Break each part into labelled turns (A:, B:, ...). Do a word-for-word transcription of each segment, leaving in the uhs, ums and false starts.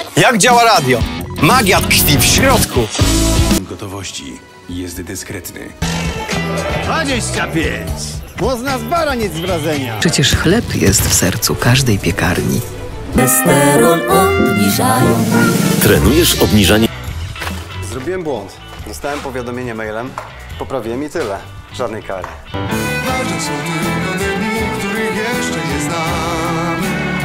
A: Jak działa radio? Magia tkwi w środku.
B: Gotowości jest dyskretny.
C: dwadzieścia pięć. Można z bara nic z wrażenia.
D: Przecież chleb jest w sercu każdej piekarni.
E: Besterol obniżają.
F: Trenujesz obniżanie?
A: Zrobiłem błąd. Dostałem powiadomienie mailem. Poprawiłem i tyle. Żadnej kary.
G: Ważne są tylko te dni, których jeszcze nie znam.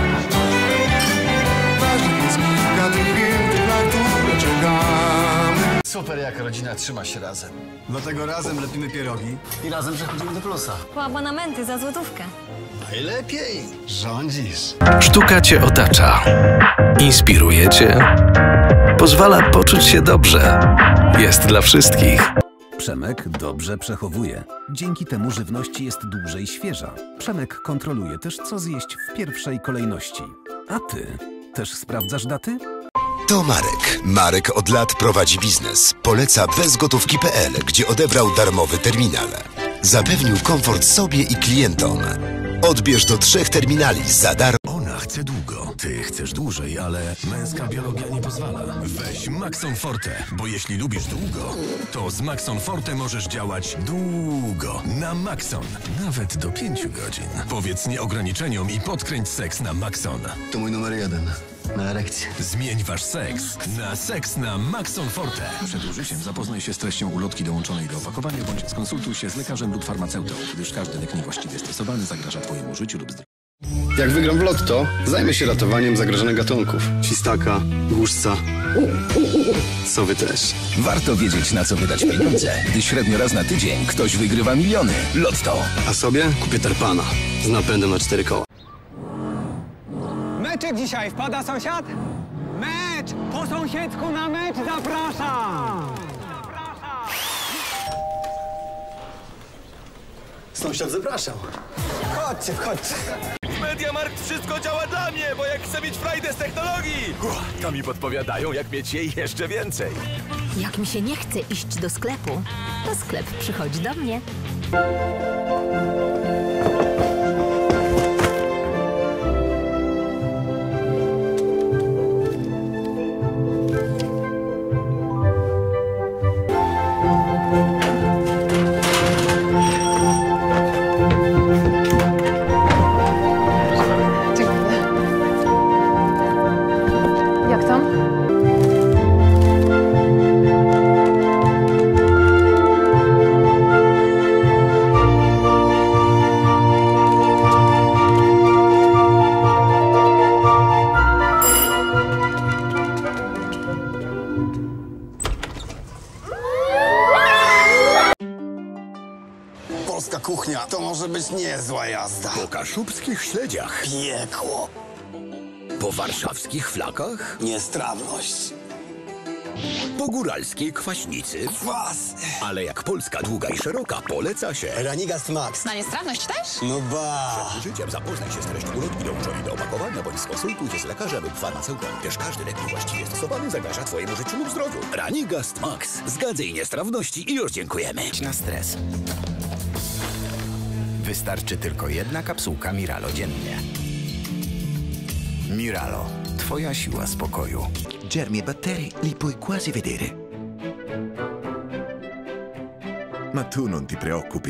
G: Ważnych jest kilka tych chwil, na które czekam.
C: Super, jak rodzina trzyma się razem. Dlatego razem lepimy pierogi i razem przechodzimy do plusa.
H: Po abonamenty za złotówkę.
C: Najlepiej rządzisz.
F: Sztuka cię otacza. Inspiruje cię. Pozwala poczuć się dobrze. Jest dla wszystkich.
I: Przemek dobrze przechowuje. Dzięki temu żywność jest dłużej świeża. Przemek kontroluje też, co zjeść w pierwszej kolejności. A ty też sprawdzasz daty?
J: To Marek. Marek od lat prowadzi biznes. Poleca bezgotówki kropka pe el, gdzie odebrał darmowy terminal. Zapewnił komfort sobie i klientom. Odbierz do trzech terminali za darmo.
B: Ona chce długo, ty chcesz dłużej, ale męska biologia nie pozwala. Weź Maxon Forte, bo jeśli lubisz długo, to z Maxon Forte możesz działać długo. Na Maxon, nawet do pięciu godzin. Powiedz nie ograniczeniom i podkręć seks na Maxon.
C: To mój numer jeden. Na erekcję.
B: Zmień wasz seks na seks na Maxon Forte. Przed użyciem zapoznaj się z treścią ulotki dołączonej do opakowania, bądź skonsultuj się z lekarzem lub farmaceutą, gdyż każdy lek niewłaściwie stosowany zagraża twojemu życiu lub zdrowiu.
C: Jak wygram w lotto, zajmę się ratowaniem zagrożonych gatunków. Świstaka, głuszca, sowy też.
K: Warto wiedzieć, na co wydać pieniądze, gdy średnio raz na tydzień ktoś wygrywa miliony. Lotto.
C: A sobie kupię tarpana z napędem na cztery koła.
L: Meczek dzisiaj, wpada sąsiad? Mecz! Po sąsiedzku na mecz zapraszam!
C: Sąsiad zapraszał. Chodźcie, chodźcie.
M: W MediaMarkt wszystko działa dla mnie, bo jak chcę mieć frajdę z technologii, uch, to mi podpowiadają, jak mieć jej jeszcze więcej.
N: Jak mi się nie chce iść do sklepu, to sklep przychodzi do mnie.
C: Polska kuchnia to może być niezła jazda.
K: Po kaszubskich śledziach.
C: Piekło.
K: Po warszawskich flakach.
C: Niestrawność.
K: Po góralskiej kwaśnicy.
C: Kwas.
K: Ale jak Polska długa i szeroka, poleca się
C: Ranigast Max.
N: Na niestrawność też?
C: No ba.
K: Przed użyciem zapoznaj się z treścią ulotki dołączonej do opakowania, bądź skonsultuj się z lekarzem lub farmaceutą, gdyż każdy lek niewłaściwie stosowany zagraża twojemu życiu lub zdrowiu. Ranigast Max. Zgadzaj niestrawności i już dziękujemy.
O: Na stres. Wystarczy tylko jedna kapsułka Miralo dziennie. Miralo. Twoja siła spokoju.
P: Germi e batteri li puoi quasi vedere. Ma tu non ti preoccupi.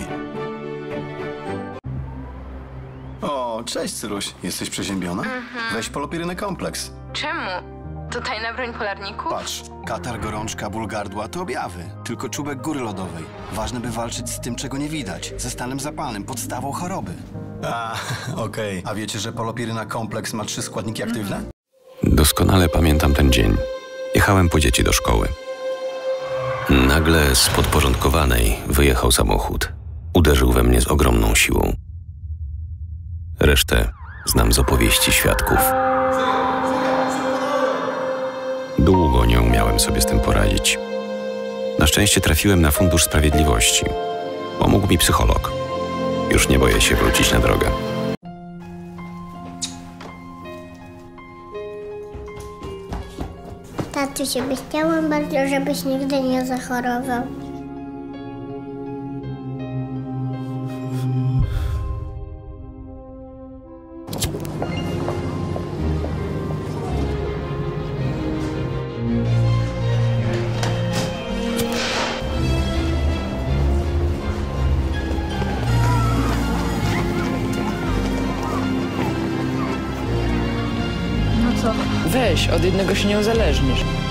C: O, cześć Cyruś. Jesteś przeziębiona?
H: Mhm.
C: Weź polopirynę kompleks.
H: Czemu? To tajna broń polarników?
C: Patrz, katar, gorączka, ból gardła to objawy. Tylko czubek góry lodowej. Ważne, by walczyć z tym, czego nie widać. Ze stanem zapalnym, podstawą choroby. A, okej. Okay. A wiecie, że polopiryna kompleks ma trzy składniki aktywne?
F: Doskonale pamiętam ten dzień. Jechałem po dzieci do szkoły. Nagle z podporządkowanej wyjechał samochód. Uderzył we mnie z ogromną siłą. Resztę znam z opowieści świadków. Długo nie umiałem sobie z tym poradzić. Na szczęście trafiłem na Fundusz Sprawiedliwości. Pomógł mi psycholog. Już nie boję się wrócić na drogę.
Q: Tatusiu, chciałam bardzo, żebyś nigdy nie zachorował.
R: Weź, od jednego się nie uzależnisz.